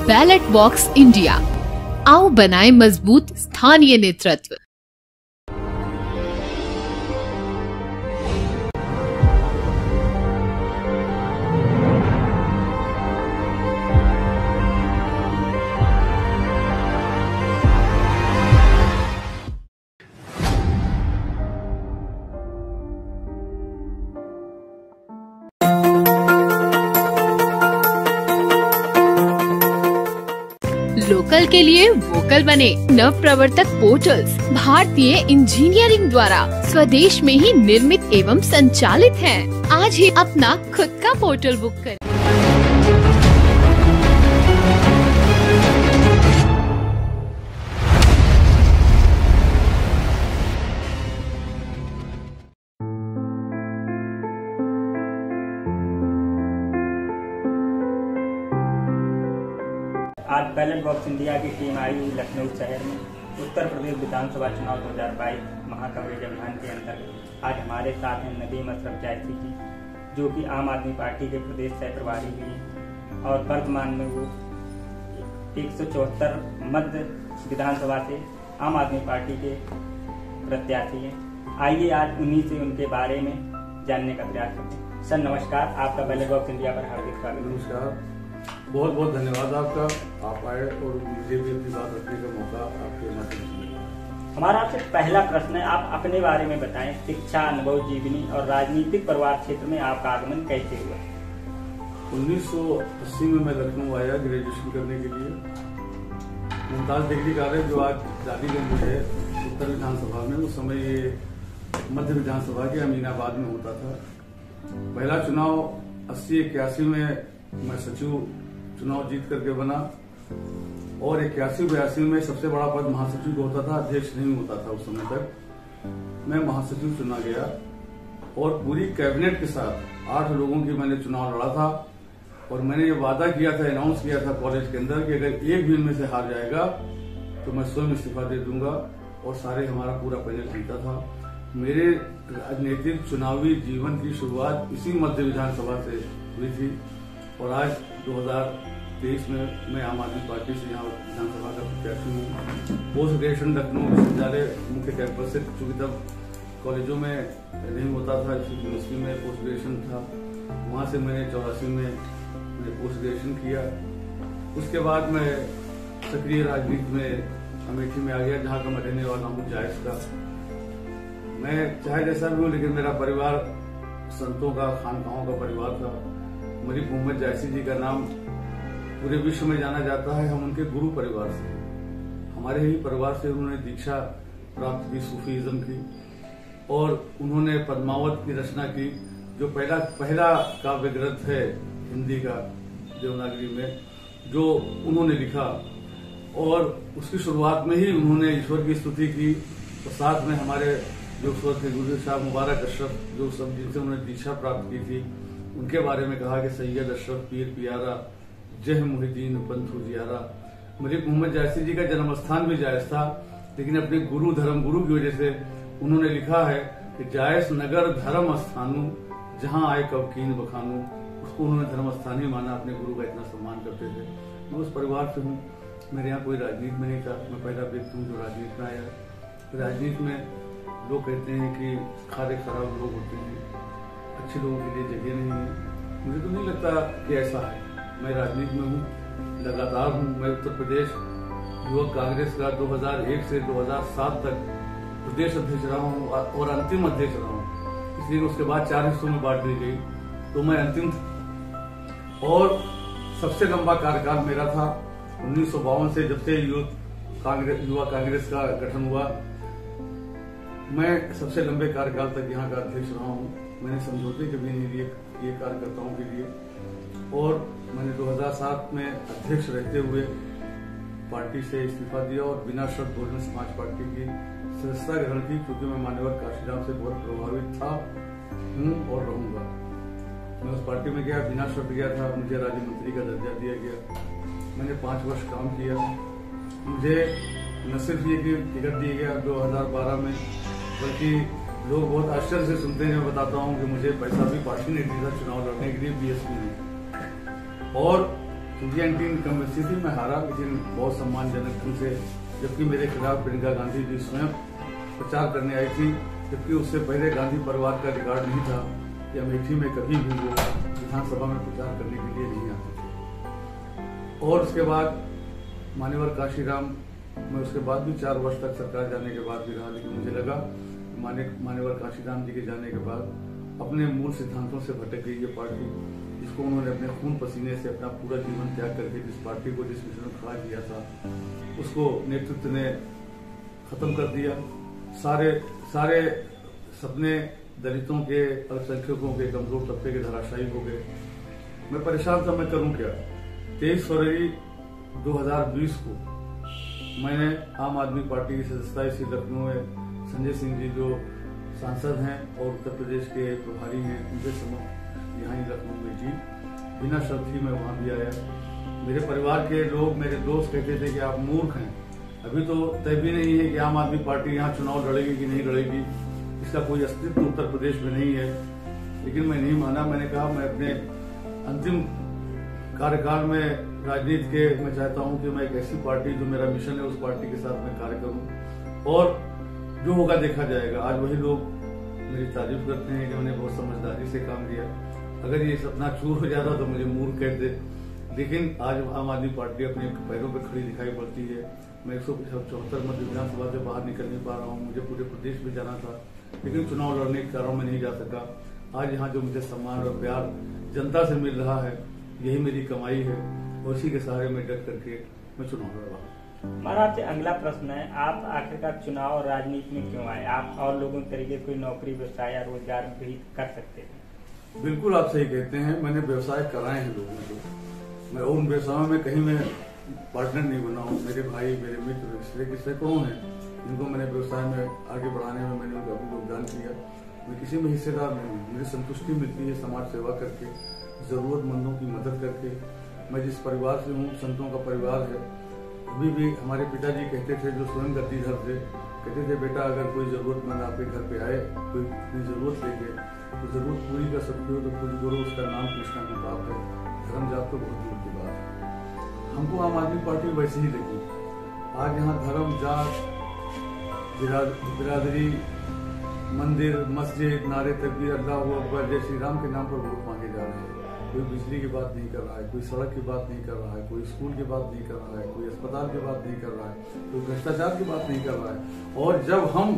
Ballot box India, आओ बनाए मजबूत स्थानीय नेतृत्व। लोकल के लिए वोकल बने। नव प्रवर्तक पोर्टल्स भारतीय इंजीनियरिंग द्वारा स्वदेश में ही निर्मित एवं संचालित हैं। आज ही अपना खुद का पोर्टल बुक करें। आज बैलेट बॉक्स इंडिया की टीम आई लखनऊ शहर में उत्तर प्रदेश विधानसभा चुनाव 2022 महाकवरेज अभियान के अंतर्गत आज हमारे साथ हैं नदीम अशरफ जैसी जी, जो कि आम आदमी पार्टी के प्रदेश सह प्रभारी भी हैं और वर्तमान में वो 174 मध्य विधानसभा से आम आदमी पार्टी के प्रत्याशी हैं। आइए आज उन्हीं से उनके बारे में जानने का प्रयास करते हैं। सर नमस्कार, आपका बैलेट बॉक्स इंडिया पर हार्दिक स्वागत। नमस्कार, बहुत बहुत धन्यवाद आपका, आप आए और मुझे भी अपनी बात रखने का मौका आपके माध्यम से मिला। हमारा आपसे पहला प्रश्न है, आप अपने बारे में बताएं। शिक्षा, अनुभव, जीवनी और राजनीतिक परिवार क्षेत्र में आपका आगमन कैसे हुआ? 1980 में मैं लखनऊ आया ग्रेजुएशन करने के लिए। मुमताज डिग्री कॉलेज जो आज डालीगंज में है उत्तर विधानसभा में, उस समय ये मध्य विधानसभा के अमीनाबाद में होता था। पहला चुनाव 80-81 में मैं सचिव चुनाव जीत करके बना और 81-82 में सबसे बड़ा पद महासचिव को होता था, अध्यक्ष नहीं होता था उस समय तक। मैं महासचिव चुना गया और पूरी कैबिनेट के साथ 8 लोगों की मैंने चुनाव लड़ा था और मैंने ये वादा किया था, अनाउंस किया था कॉलेज के अंदर कि अगर एक भी इनमें से हार जाएगा तो मैं स्वयं इस्तीफा दे दूंगा, और सारे हमारा पूरा पैनल जीता था। मेरे राजनीतिक चुनावी जीवन की शुरुआत इसी मध्य विधानसभा से हुई थी और आज 2023 में मैं आम आदमी पार्टी से यहाँ विधानसभा का प्रत्याशी हूँ। पोस्ट ग्रेजुएशन लखनऊ विश्वविद्यालय मुख्य कैंपस से, चूंकि तब कॉलेजों में नहीं होता था, यूनिवर्सिटी में पोस्ट ग्रेजुएशन था, वहाँ से मैंने 84 में पोस्ट ग्रेजुएशन किया। उसके बाद मैं सक्रिय राजनीति में अमेठी में आ गया, जहाँ का मैं रहने वाला हूँ जायस का। मैं चाहे जैसा भी हूँ, लेकिन मेरा परिवार संतों का, खानकाहों का परिवार था। मलिक मोहम्मद जैसी जी का नाम पूरे विश्व में जाना जाता है। हम उनके गुरु परिवार से, हमारे ही परिवार से उन्होंने दीक्षा प्राप्त की सूफीज़म की, और उन्होंने पद्मावत की रचना की, जो पहला काव्य ग्रंथ है हिंदी का देवनागरी में, जो उन्होंने लिखा। और उसकी शुरुआत में ही उन्होंने ईश्वर की स्तुति की, और साथ में हमारे जो के गुरु साहब मुबारक अशरफ, जो सब जिनसे उन्होंने दीक्षा प्राप्त की थी, उनके बारे में कहा कि सैयद अशरफ पीर पियारा, जह मुहिद्दीन पंथु जियारा। मलिक मोहम्मद जैसी जी का जन्म स्थान भी जायस था, लेकिन अपने गुरु धर्म गुरु की वजह से उन्होंने लिखा है कि जायस नगर धर्म स्थानु, जहां आए कब कीन बखानू। उसको उन्होंने धर्म स्थान ही माना, अपने गुरु का इतना सम्मान करते थे। मैं उस परिवार से हूँ, मेरे यहाँ कोई राजनीति में नहीं था, मैं पहला व्यक्ति हूँ जो राजनीति में आया। राजनीति में लोग कहते हैं कि खारे खराब लोग होते हैं, अच्छे लोगों के लिए जगह नहीं है। मुझे तो नहीं लगता कि ऐसा है। मैं राजनीति में हूँ, लगातार हूँ। मैं उत्तर प्रदेश युवक कांग्रेस का 2001 से 2007 तक प्रदेश अध्यक्ष रहा हूँ और अंतिम अध्यक्ष रहा हूँ। इसलिए उसके बाद 4 हिस्सों में बांट दी गई, तो मैं अंतिम था। और सबसे लंबा कार्यकाल मेरा था 1952 से, जब से युवा कांग्रेस का गठन हुआ। मैं सबसे लंबे कार्यकाल तक यहाँ का अध्यक्ष रहा हूँ। मैंने समझौते कभी नहीं लिए ये कार्यकर्ताओं के लिए, और मैंने 2007 में अध्यक्ष रहते हुए पार्टी से इस्तीफा दिया और बिना शर्त बहुजन समाज पार्टी की सदस्यता ग्रहण की, क्योंकि मैं मान्यवर काशीराम से बहुत प्रभावित था, हूँ और रहूंगा। मैं उस पार्टी में गया, बिना शर्त गया था, मुझे राज्य मंत्री का दर्जा दिया गया। मैंने 5 वर्ष काम किया। मुझे न सिर्फ ये टिकट दिया गया 2012 में, बल्कि लोग बहुत आश्चर्य से सुनते हैं, मैं बताता हूँ कि मुझे पैसा भी पार्टी ने दिया था चुनाव लड़ने के लिए, बीएसपी ने। और सुरजेवाला की इनकम्बेंसी थी, मैं हारा, लेकिन बहुत सम्मानजनक ढंग से, जबकि मेरे खिलाफ प्रियंका गांधी जी स्वयं प्रचार करने आई थी, जबकि उससे पहले गांधी परिवार का रिकॉर्ड नहीं था कि अमेठी में कभी भी वो विधानसभा में प्रचार करने के लिए नहीं आते थे। और उसके बाद मान्यवर काशीराम, मैं उसके बाद भी 4 वर्ष तक सरकार जाने के बाद भी रहा, लेकिन मुझे लगा मान्यवर काशीराम जी के जाने के बाद अपने मूल सिद्धांतों से भटक गई ये पार्टी, जिसको उन्होंने अपने खून पसीने से अपना पूरा जीवन त्याग करके जिस पार्टी को जिस मिशन में खड़ा किया था, उसको नेतृत्व ने खत्म कर दिया। सारे सपने दलितों के, अल्पसंख्यकों के, कमजोर तबके के धराशायी हो गए। मैं परेशान था, मैं करूं क्या। 23 फरवरी 2020 को मैंने आम आदमी पार्टी की सदस्यता इसी लखनऊ में संजय सिंह जी जो सांसद हैं और उत्तर प्रदेश के प्रभारी हैं, उनके समक्ष यहाँ ही लखनऊ में की। बिना शर्त ही मैं वहाँ भी आया। मेरे परिवार के लोग, मेरे दोस्त कहते थे कि आप मूर्ख हैं, अभी तो तय भी नहीं है कि आम आदमी पार्टी यहाँ चुनाव लड़ेगी कि नहीं लड़ेगी, इसका कोई अस्तित्व उत्तर प्रदेश में नहीं है। लेकिन मैं नहीं माना। मैंने कहा मैं अपने अंतिम कार्यकाल में राजनीति के मैं चाहता हूं कि मैं एक ऐसी पार्टी जो मेरा मिशन है उस पार्टी के साथ मैं कार्य करूं और जो होगा देखा जाएगा। आज वही लोग मेरी तारीफ करते हैं कि मैंने बहुत समझदारी से काम किया। अगर ये सपना चूर हो जाता तो मुझे मूर्ख कहते, लेकिन आज आम आदमी पार्टी अपने पैरों पर खड़ी दिखाई पड़ती है। मैं 174 मध्य विधानसभा से बाहर निकल नहीं पा रहा हूँ। मुझे पूरे प्रदेश में जाना था, लेकिन चुनाव लड़ने के कारण मैं नहीं जा सका। आज यहाँ जो मुझे सम्मान और प्यार जनता से मिल रहा है, यही मेरी कमाई है और इसी के सहारे में डट करके मैं चुनाव लड़ रहा हूँ। हमारा आपसे अगला प्रश्न है, आप आखिरकार चुनाव और राजनीति में क्यों आए? आप और लोगों के तरीके कोई नौकरी, व्यवसाय या रोजगार भी कर सकते थे। बिल्कुल आप सही कहते हैं। मैंने व्यवसाय कराए हैं लोगों को। मैं उन व्यवसायों में कहीं मैं पार्टनर नहीं बना हूँ। मेरे भाई, मेरे मित्र, रिश्ते के सैकड़ों हैं जिनको मैंने व्यवसाय में आगे बढ़ाने में मैंने उनका योगदान किया। मैं किसी में हिस्सेदार नहीं हूँ। मुझे संतुष्टि मिलती है समाज सेवा करके, जरूरतमंदों की मदद करके। मैं जिस परिवार से हूँ, संतों का परिवार है। अभी भी हमारे पिताजी कहते थे, जो स्वयं गद्दीधर थे, कहते थे बेटा अगर कोई जरूरतमंद आपके घर पे आए, कोई अपनी जरूरत लेके, तो जरूरत पूरी कर सकते हो तो पूरी करो, उसका नाम पूछना भी पाप है। धर्म जात तो बहुत दूर की बात है। हमको आम आदमी पार्टी वैसे ही लगी। आज यहाँ धर्म, जात, बिरादरी, मंदिर, मस्जिद, नारे तकबीर, अल्लाह अकबर, जय श्री राम के नाम पर वोट मांगे जा रहे हैं। कोई बिजली की बात नहीं कर रहा है, कोई सड़क की बात नहीं कर रहा है, कोई स्कूल की बात नहीं कर रहा है, कोई अस्पताल की बात नहीं कर रहा है, कोई भ्रष्टाचार की बात नहीं कर रहा है। और जब हम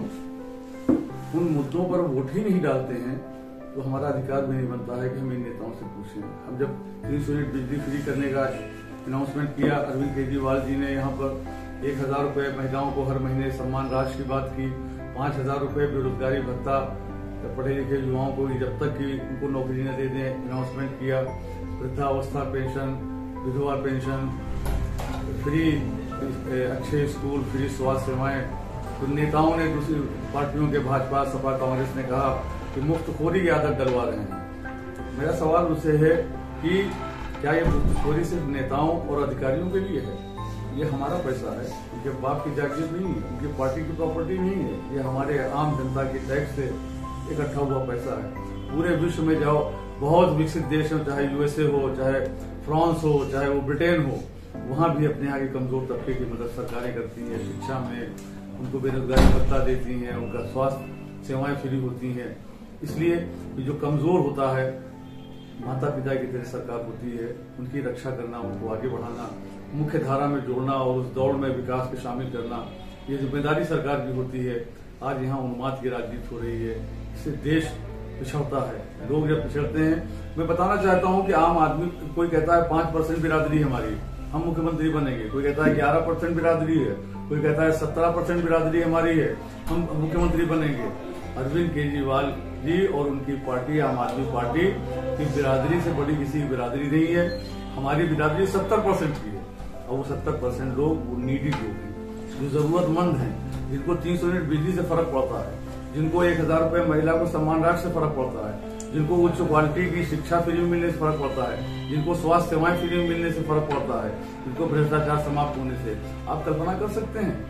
उन मुद्दों पर वोट ही नहीं डालते हैं तो हमारा अधिकार भी नहीं बनता है कि हम इन नेताओं से पूछें। हम जब 300 यूनिट बिजली फ्री करने का अनाउंसमेंट किया, अरविंद केजरीवाल जी ने यहाँ पर 1000 रुपए महिलाओं को हर महीने सम्मान राशि की बात की, 5000 रुपए बेरोजगारी भत्ता पढ़े लिखे युवाओं को जब तक कि उनको नौकरी न दे दें अनाउंसमेंट किया, वृद्धावस्था पेंशन, विधवा पेंशन, फ्री अच्छे स्कूल, फ्री स्वास्थ्य सेवाएं। तो नेताओं ने, दूसरी पार्टियों के भाजपा, सपा, कांग्रेस ने कहा कि मुफ्तखोरी की आदत डलवा रहे हैं। मेरा सवाल उससे है कि क्या ये मुफ्तखोरी सिर्फ नेताओं और अधिकारियों के लिए है? ये हमारा पैसा है, उनके बाप की जागीर नहीं है, उनकी पार्टी की प्रॉपर्टी नहीं है। ये हमारे आम जनता के टैक्स से इकट्ठा हुआ पैसा है। पूरे विश्व में जाओ, बहुत विकसित देश हो, चाहे यूएसए हो, चाहे फ्रांस हो, चाहे वो ब्रिटेन हो, वहां भी अपने यहाँ के कमजोर तबके की मदद सरकारें करती हैं। शिक्षा में उनको बेरोजगारी भत्ता देती हैं, उनका स्वास्थ्य सेवाएं फ्री होती हैं। इसलिए जो कमजोर होता है, माता पिता की तरह सरकार होती है, उनकी रक्षा करना, उनको आगे बढ़ाना, मुख्य धारा में जोड़ना और उस दौड़ में विकास को शामिल करना, ये जिम्मेदारी सरकार की होती है। आज यहाँ उन्माद की राजनीति हो रही है, इससे देश पिछड़ता है। लोग जब पिछड़ते हैं, मैं बताना चाहता हूँ कि आम आदमी, कोई कहता है 5% बिरादरी हमारी, हम मुख्यमंत्री बनेंगे, कोई कहता है 11% बिरादरी है, कोई कहता है 17% बिरादरी हमारी है, हम मुख्यमंत्री बनेंगे। अरविंद केजरीवाल जी और उनकी पार्टी, आम आदमी पार्टी की बिरादरी से बड़ी किसी की बिरादरी नहीं है। हमारी बिरादरी 70% की है और वो 70% लोग वो नीडी लोग हैं, जो जरूरतमंद हैं, जिनको 300 यूनिट बिजली से फर्क पड़ता है, जिनको 1000 रुपए महिला को सम्मान राशि से फर्क पड़ता है, जिनको उच्च क्वालिटी की शिक्षा फ्री में मिलने से फर्क पड़ता है, जिनको स्वास्थ्य सेवाएं फ्री में मिलने से फर्क पड़ता है, जिनको भ्रष्टाचार समाप्त होने से। आप कल्पना कर सकते हैं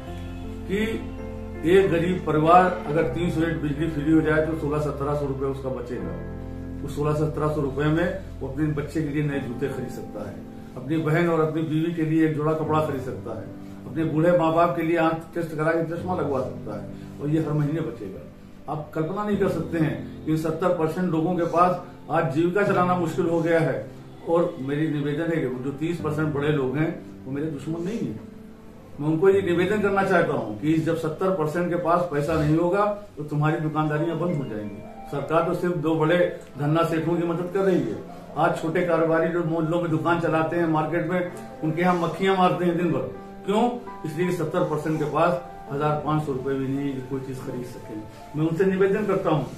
कि एक गरीब परिवार अगर 300 यूनिट बिजली फ्री हो जाए तो 1600-1700 रुपए उसका बचेगा। उस 1600-1700 रुपए में वो अपने बच्चे के लिए नए जूते खरीद सकता है। अपनी बहन और अपनी बीवी के लिए एक जोड़ा कपड़ा खरीद सकता है, अपने बूढ़े माँ बाप के लिए आंख टेस्ट करा के चश्मा लगवा सकता है, और ये हर महीने बचेगा। आप कल्पना नहीं कर सकते हैं कि 70% लोगों के पास आज जीविका चलाना मुश्किल हो गया है। और मेरी निवेदन है कि जो 30% बड़े लोग हैं वो मेरे दुश्मन नहीं है। मैं उनको ये निवेदन करना चाहता हूँ कि जब 70% के पास पैसा नहीं होगा तो तुम्हारी दुकानदारियां बंद हो जाएंगी। सरकार तो सिर्फ 2 बड़े धन्ना सेठों की मदद कर रही है। आज छोटे कारोबारी जो मोहल्लों में दुकान चलाते हैं, मार्केट में, उनके यहाँ मक्खियां मारते हैं दिन भर। क्यों? इसलिए 70% के पास 1500 रुपए भी नहीं है कोई चीज खरीद सके। मैं उनसे निवेदन करता हूँ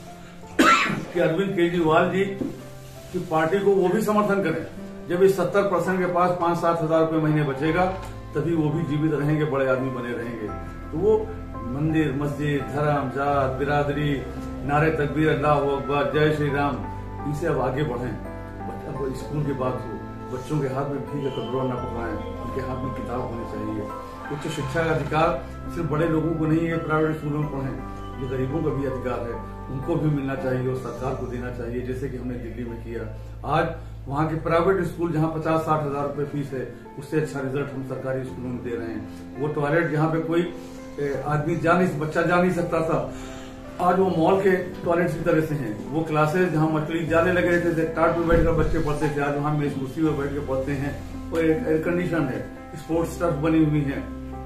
कि अरविंद केजरीवाल जी की पार्टी को वो भी समर्थन करें। जब इस 70% के पास 5-7 हजार रुपए महीने बचेगा तभी वो भी जीवित रहेंगे, बड़े आदमी बने रहेंगे। तो वो मंदिर, मस्जिद, धर्म, जात, बिरादरी, नारे तकबीर, अल्लाह अकबर, जय श्री राम, इनसे अब आगे बढ़ें। अब स्कूल की बात हो, बच्चों के हाथ में भी कटोरा न पकड़ाएं, उनके हाथ में किताब होनी चाहिए। उच्च शिक्षा का अधिकार सिर्फ बड़े लोगों को नहीं है, प्राइवेट स्कूलों में पढ़ें, ये गरीबों का भी अधिकार है, उनको भी मिलना चाहिए और सरकार को देना चाहिए, जैसे कि हमने दिल्ली में किया। आज वहाँ के प्राइवेट स्कूल जहाँ 50-60 हजार रुपए फीस है, उससे अच्छा रिजल्ट हम सरकारी स्कूलों में दे रहे हैं। वो टॉयलेट जहाँ पे कोई आदमी बच्चा जा नहीं सकता था, आज वो मॉल के टॉयलेट की तरह से हैं। वो क्लासेस जहाँ मछली जाले लगे रहते थे, टाट पे बैठकर बच्चे पढ़ते थे, आज वहाँ मेज कुर्सी में बैठ के पढ़ते हैं। और एयर कंडीशन है, स्पोर्ट्स टर्फ बनी हुई है।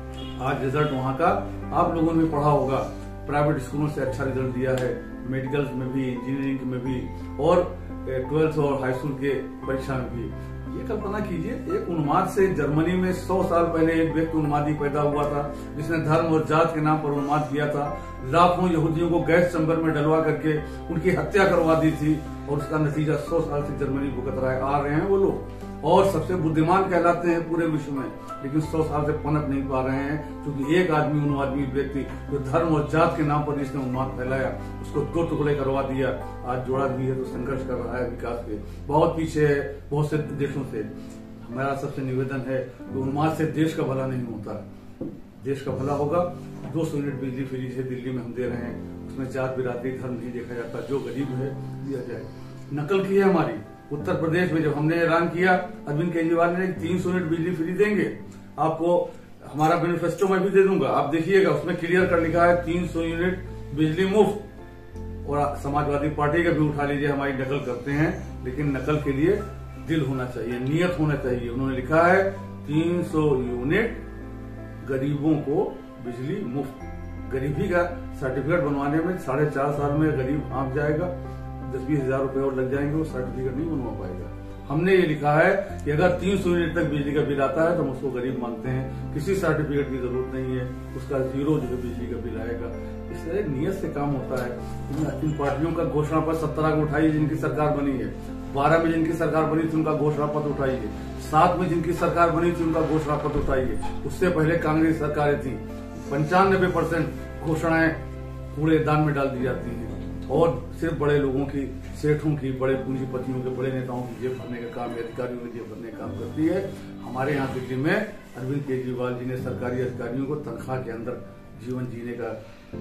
आज रिजल्ट वहाँ का आप लोगों ने पढ़ा होगा, प्राइवेट स्कूलों से अच्छा रिजल्ट दिया है, मेडिकल में भी, इंजीनियरिंग में भी, और 12th और हाई स्कूल के परीक्षा में भी। ये कल्पना कीजिए, एक उन्माद से जर्मनी में 100 साल पहले एक व्यक्ति उन्मादी पैदा हुआ था, जिसने धर्म और जात के नाम पर उन्माद किया था। लाखों यहूदियों को गैस चैम्बर में डलवा करके उनकी हत्या करवा दी थी, और उसका नतीजा 100 साल से जर्मनी भुगत आ रहे हैं वो लोग, और सबसे बुद्धिमान कहलाते हैं पूरे विश्व में, लेकिन 100 साल से पनप नहीं पा रहे हैं, क्योंकि एक आदमी, उन्मादी व्यक्ति जो धर्म और जात के नाम पर जिसने उन्माद फैलाया, उसको 2 टुकड़े करवा दिया। आज जोड़ा भी है तो संघर्ष कर रहा है, विकास के बहुत पीछे है बहुत से देशों से। हमारा सबसे निवेदन है कि उन्माद से देश का भला नहीं होता, देश का भला होगा। 200 यूनिट बिजली फ्री है दिल्ली में हम दे रहे हैं, उसमें जात, बिरादरी, धर्म नहीं देखा जाता, जो गरीब है दिया जाए। नकल की है हमारी उत्तर प्रदेश में, जब हमने ऐलान किया अरविंद केजरीवाल ने 300 यूनिट बिजली फ्री देंगे आपको, हमारा मैनिफेस्टो में भी दे दूंगा, आप देखिएगा, उसमें क्लियर कर लिखा है 300 यूनिट बिजली मुफ्त। और समाजवादी पार्टी का भी उठा लीजिए, हमारी नकल करते हैं, लेकिन नकल के लिए दिल होना चाहिए, नियत होना चाहिए। उन्होंने लिखा है 300 यूनिट गरीबों को बिजली मुफ्त। गरीबी का सर्टिफिकेट बनवाने में 4.5 साल में गरीब आंक जाएगा, 10-20 हजार रुपए और लग जाएंगे, वो सर्टिफिकेट नहीं बनवा पाएगा। हमने ये लिखा है कि अगर 300 यूनिट तक बिजली का बिल आता है तो हम उसको गरीब मानते हैं, किसी सर्टिफिकेट की जरूरत नहीं है, उसका 0 जो है बिजली का बिल आएगा। इस तरह नियत से काम होता है। इन पार्टियों का घोषणा पत्र 17 को उठाइए जिनकी सरकार बनी है, 12 में जिनकी सरकार बनी थी उनका घोषणा पत्र उठाइए, 7 में जिनकी सरकार बनी थी उनका घोषणा पत्र उठाइए। उससे पहले कांग्रेस सरकारें थी, 95% घोषणाएं कूड़ेदान में डाल दी जाती हैं, और सिर्फ बड़े लोगों की, सेठों की, बड़े पूंजीपतियों के, बड़े नेताओं की जेब भरने का काम, अधिकारियों की जेब भरने का काम करती है। हमारे यहाँ दिल्ली में अरविंद केजरीवाल जी ने सरकारी अधिकारियों को तनख्वाह के अंदर जीवन जीने का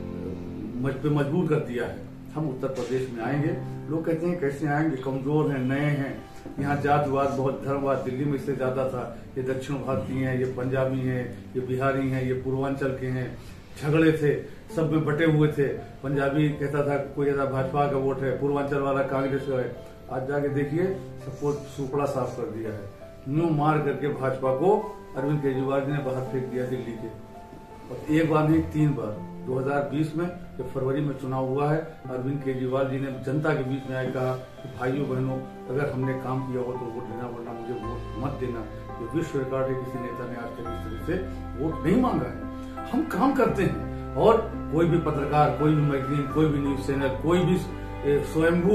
मजबूर कर दिया है। हम उत्तर प्रदेश में आएंगे, लोग कहते हैं कैसे आएंगे, कमजोर हैं, नए हैं, यहाँ जातवाद बहुत, धर्मवाद दिल्ली में इससे ज्यादा था, ये दक्षिण भारतीय हैं, ये पंजाबी हैं, ये बिहारी हैं, ये पूर्वांचल के हैं, झगड़े थे, सब में बटे हुए थे। पंजाबी कहता था, कोई कहता भाजपा का वोट है, पूर्वांचल वाला कांग्रेस का है। आज जाके देखिए सबको सुपड़ा साफ कर दिया है, न्यू मार करके भाजपा को अरविंद केजरीवाल जी ने बाहर फेंक दिया दिल्ली के। और एक बार नहीं 3 बार, 2020 में जब फरवरी में चुनाव हुआ है, अरविंद केजरीवाल जी ने जनता के बीच में आए कहा कि भाइयों बहनों, अगर हमने काम किया हो तो वोट देना, वरना मुझे वोट मत देना। ये विश्व रिकॉर्ड है, किसी नेता ने आज तक इस तरह से वोट नहीं मांगा है। हम काम करते हैं, और कोई भी पत्रकार, कोई भी मैगजीन, कोई भी न्यूज चैनल, कोई भी स्वयंभू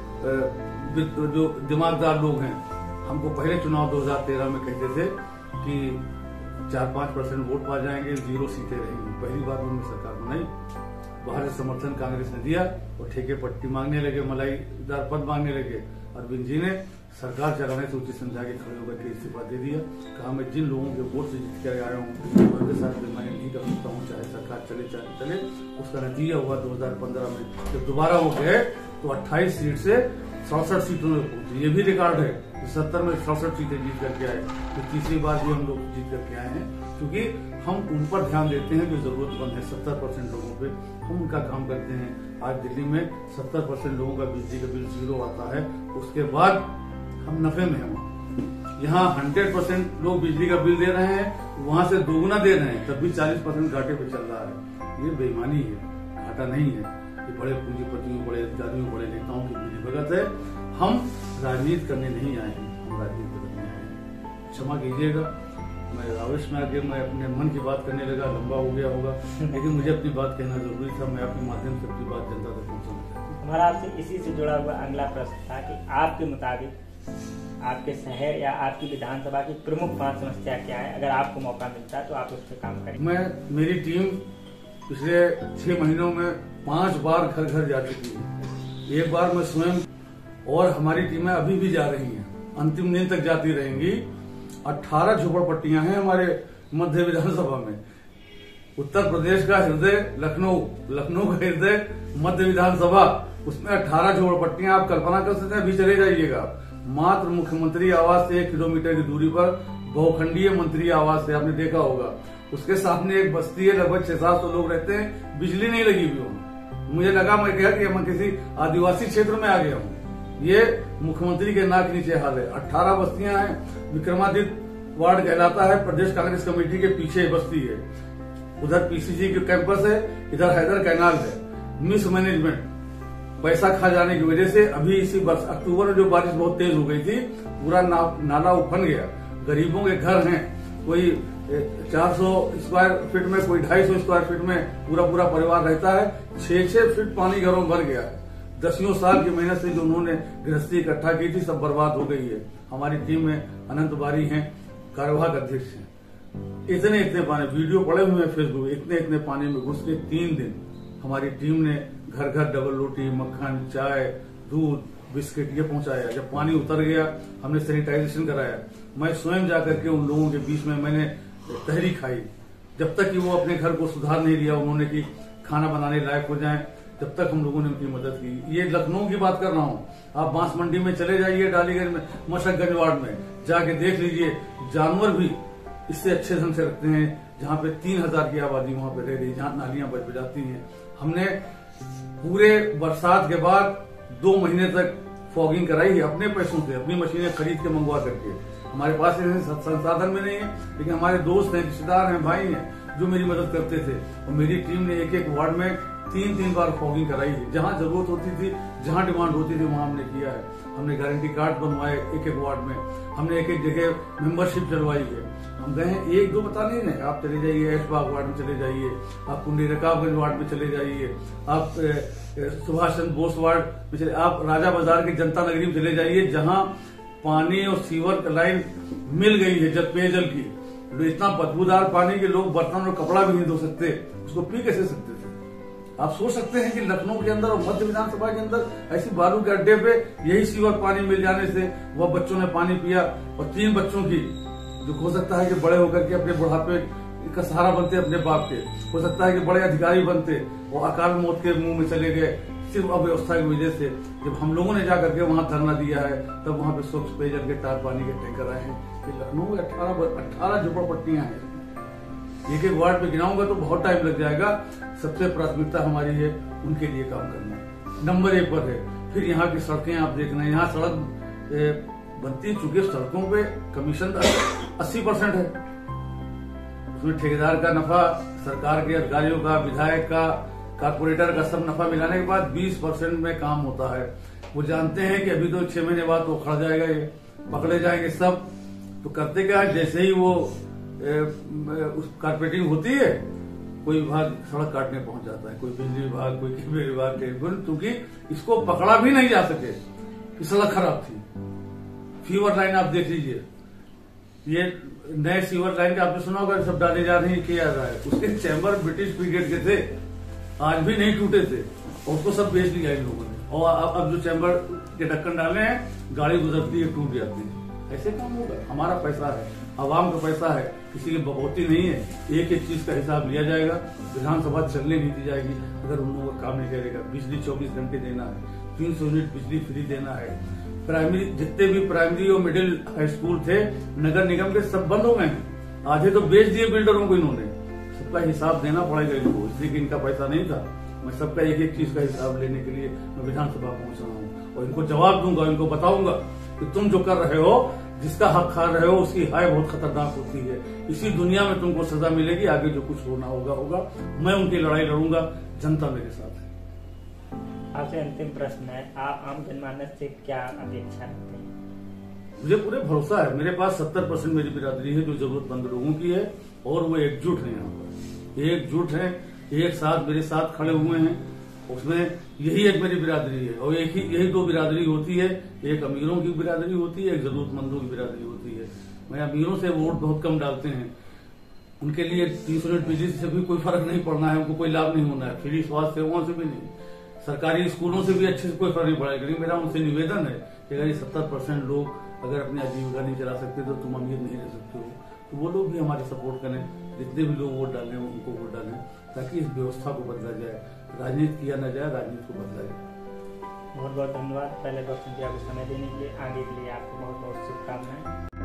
जो दिमागदार लोग हैं, हमको पहले चुनाव 2013 में कहते थे कि 4-5% वोट पा जाएंगे, 0 सीटें रहेंगी। पहली बार उन्होंने सरकार बनाई, बाहर से समर्थन कांग्रेस ने दिया, और ठेके पट्टी मांगने लगे, मलाईदार पद मांगने लगे। अरविंद जी ने सरकार चलाने से उचित समझा के खड़े होकर के इस्तीफा दे दिया, कहा मैं जिन लोगों के वोट से जीत कर आया हूँ उनके साथ मैं नहीं कर सकता हूँ, चाहे सरकार चले चाहे चले। उसका नतीजा हुआ 2015 में, जब दोबारा वो गए तो 28 सीट से 67 सीटों में पहुंचे। ये भी रिकॉर्ड है कि 70 में 67 सीटें जीत करके आए। तो तीसरी बार भी हम लोग जीत करके आए हैं, क्योंकि हम उन पर ध्यान देते हैं जो जरूरतमंद है। 70% लोगों पे हम उनका काम करते हैं। आज दिल्ली में 70% लोगों का बिजली का बिल 0 आता है, उसके बाद हम नफे में हैं। यहाँ 100% लोग बिजली का बिल दे रहे हैं, वहां से दोगुना दे रहे हैं, तब भी 40% घाटे पे चल रहा है। ये बेईमानी है, घाटा नहीं है। ये बड़े पूंजीपतियों, बड़े अधिकारियों, बड़े नेताओं की मिलीभगत है। हम राजनीति करने नहीं आए हैं, हम राजनीति करने आए हैं। क्षमा कीजिएगा, मैं आवेश में आके मैं अपने मन की बात करने लगा, लंबा हो गया होगा, लेकिन मुझे अपनी बात कहना जरूरी था। मैं आपके माध्यम से अपनी बात जनता तक पहुंचाना चाहता हूँ। हमारा आपसे इसी से जुड़ा हुआ अगला प्रश्न था कि आपके मुताबिक आपके शहर या आपकी विधानसभा की प्रमुख 5 समस्या क्या है? अगर आपको मौका मिलता है तो आप उस पर काम करेंगे। मेरी टीम पिछले 6 महीनों में 5 बार घर घर जा चुकी है। एक बार मैं स्वयं, और हमारी टीमें अभी भी जा रही हैं, अंतिम दिन तक जाती रहेंगी। 18 झोपड़पट्टियां हैं हमारे मध्य विधानसभा में। उत्तर प्रदेश का हृदय लखनऊ, लखनऊ का हृदय मध्य विधानसभा, उसमें 18 झोपड़पट्टियां। आप कल्पना कर सकते हैं, अभी चले जाइएगा। मात्र मुख्यमंत्री आवास से 1 किलोमीटर की दूरी पर बहुखंडीय मंत्री आवास है, आपने देखा होगा। उसके सामने एक बस्ती है, लगभग 600-700 लोग रहते हैं, बिजली नहीं लगी हुई हो। मुझे लगा मैं किसी आदिवासी क्षेत्र में आ गया हूँ। ये मुख्यमंत्री के नाक नीचे हाल है। 18 बस्तियां हैं। विक्रमादित्य वार्ड कहलाता है, प्रदेश कांग्रेस कमेटी के पीछे बस्ती है। उधर पीसीजी के कैंपस है, इधर हैदर कैनाल है। मिस मैनेजमेंट, पैसा खा जाने की वजह से अभी इसी वर्ष अक्टूबर में जो बारिश बहुत तेज हो गई थी, पूरा नाला उफन गया। गरीबों के घर हैं, कोई 400 स्क्वायर फीट में, कोई 250 स्क्वायर फीट में पूरा परिवार रहता है। 6-6 फीट पानी घरों में भर गया है। 10 साल की मेहनत से जो उन्होंने गृहस्थी इकट्ठा की थी, सब बर्बाद हो गई है। हमारी टीम में अनंत बारी हैं, कार्यवाहक अध्यक्ष हैं। इतने पानी, वीडियो पड़े हुए हैं फेसबुक, इतने पानी में घुस के 3 दिन हमारी टीम ने घर घर डबल रोटी, मक्खन, चाय, दूध, बिस्किट ये पहुंचाया। जब पानी उतर गया, हमने सैनिटाइजेशन कराया। मैं स्वयं जाकर के उन लोगों के बीच में मैंने तहरी खाई, जब तक कि वो अपने घर को सुधार नहीं लिया उन्होंने कि खाना बनाने लायक हो जाएं, तब तक हम लोगों ने उनकी मदद की। ये लखनऊ की बात कर रहा हूँ। आप बांस मंडी में चले जाइए, डालीगंज में, मशरकगंज वार्ड में जाके देख लीजिए। जानवर भी इससे अच्छे ढंग से रखते हैं। जहाँ पे 3000 की आबादी वहां पे रह रही, जहाँ नालियां बच जाती हैं। हमने पूरे बरसात के बाद 2 महीने तक फॉगिंग कराई है अपने पैसों से, अपनी मशीनें खरीद के मंगवा करके। हमारे पास संसाधन भी नहीं है, लेकिन हमारे दोस्त हैं, रिश्तेदार हैं, भाई हैं जो मेरी मदद करते थे। और मेरी टीम ने एक वार्ड में 3 बार फॉगिंग कराई है। जहां जरूरत होती थी, जहां डिमांड होती थी, वहां हमने किया है। हमने गारंटी कार्ड बनवाए एक वार्ड में। हमने एक जगह मेंबरशिप चलवाई है। हम गए हैं 1-2 बता नहीं है। आप चले जाइए ऐशबाग वार्ड में चले जाइए, आप कुंडी रकाबगंज वार्ड में चले जाइए, आप सुभाष चंद्र बोस वार्ड में चले, आप राजा बाजार की जनता नगरी में चले जाइए, जहां पानी और सीवर का लाइन मिल गई है, पेयजल की। इतना बदबूदार पानी के लोग बर्तन और कपड़ा भी नहीं धो सकते, उसको पी कैसे सकते थे? आप सोच सकते हैं कि लखनऊ के अंदर और मध्य विधानसभा के अंदर ऐसी बालू के अड्डे पे यही सीवर पानी मिल जाने से वह बच्चों ने पानी पिया। और 3 बच्चों की, जो हो सकता है कि बड़े होकर के अपने बुढ़ापे का सहारा बनते अपने बाप के, हो सकता है कि बड़े अधिकारी बनते, वो अकाल मौत के मुंह में चले गए सिर्फ अव्यवस्था की वजह से। जब हम लोगों ने जाकर के वहां धरना दिया है, तब वहां पे स्वच्छ पेयजल के टार पानी के टैंकर आए हैं। लखनऊ में 18 झोपड़पट्टियां हैं। एक वार्ड पे गिनाऊंगा तो बहुत टाइम लग जाएगा। सबसे प्राथमिकता हमारी है उनके लिए काम करना, नंबर 1 पर है। फिर यहाँ की सड़कें आप देख रहे हैं, यहाँ सड़क बनती, चूंकि सड़कों पे कमीशन 80% है, उसमें ठेकेदार का नफा, सरकार के अधिकारियों का, विधायक का, कारपोरेटर का सब नफा मिलाने के बाद 20% में काम होता है। वो जानते हैं कि अभी तो 6 महीने बाद वो खड़ जाएगा, ये पकड़े जाएंगे सब। तो करते क्या है, जैसे ही वो कारपेटिंग होती है, कोई विभाग सड़क काटने पहुंच जाता है, कोई बिजली विभाग, कोई केबल विभाग के, क्योंकि इसको पकड़ा भी नहीं जा सके कि सड़क खराब थी। फीवर लाइन आप देख लीजिए, ये नए सीवर लाइन का आपने सुना होगा, सब डाले जा रहे हैं, किया जा रहा है। उसके चैम्बर ब्रिटिश पीरियड के थे, आज भी नहीं टूटे थे, और उसको सब बेच दिया इन लोगों ने। और अब जो चैम्बर के ढक्कन डाले हैं, गाड़ी गुजरती है, टूट जाती है। ऐसे काम होगा? हमारा पैसा है, आवाम का पैसा है, किसी की बकौती नहीं है। एक चीज का हिसाब लिया जाएगा। विधानसभा चलने नहीं दी जाएगी अगर उन लोगों का काम नहीं करेगा। बिजली 24 घंटे देना है, 300 यूनिट बिजली फ्री देना है। प्राइमरी जितने भी प्राइमरी और मिडिल हाई स्कूल थे नगर निगम के सब बंद हो गए हैं, आधे तो बेच दिए बिल्डरों को इन्होंने। सबका हिसाब देना पड़ेगा इनको, इसलिए कि इनका पैसा नहीं था। मैं सबका एक एक चीज का हिसाब लेने के लिए मैं विधानसभा पहुंच रहा हूँ और इनको जवाब दूंगा, इनको बताऊंगा कि तुम जो कर रहे हो, जिसका हक खा रहे हो, उसकी हाय बहुत खतरनाक होती है। इसी दुनिया में तुमको सजा मिलेगी, आगे जो कुछ होना होगा। मैं उनकी लड़ाई लड़ूंगा, जनता मेरे साथ है। आपसे अंतिम प्रश्न है, आप आम जनमानस से क्या अपेक्षा रखते हैं? मुझे पूरे भरोसा है, मेरे पास 70% मेरी बिरादरी है जो जरूरतमंद लोगों की है और वो एकजुट है। यहाँ पर एकजुट है, एक साथ मेरे साथ खड़े हुए हैं। उसमें यही एक मेरी बिरादरी है और यही दो बिरादरी होती है, एक अमीरों की बिरादरी होती है, एक जरूरतमंदों की बिरादरी होती है। मैं अमीरों से वोट बहुत कम डालते हैं, उनके लिए 300 यूनिट बिजली से भी कोई फर्क नहीं पड़ना है, उनको कोई लाभ नहीं होना है, फ्री स्वास्थ्य सेवाओं से भी नहीं, सरकारी स्कूलों से भी अच्छे से कोई फर्क नहीं पड़ेगा। लेकिन मेरा उनसे निवेदन है कि अगर ये 70% लोग अगर अपनी आजीविका नहीं चला सकते तो तुम अमीर नहीं रह सकते हो, तो वो लोग भी हमारे सपोर्ट करें, जितने भी लोग वोट डालें उनको वोट डालें, ताकि इस व्यवस्था को बदला जाए। राजनीति किया न जाए, राजनीति को बदला जाए। बहुत बहुत धन्यवाद पहले वक्त दिया समय देने के लिए। आगे के लिए आपको बहुत बहुत शुभकामनाएं।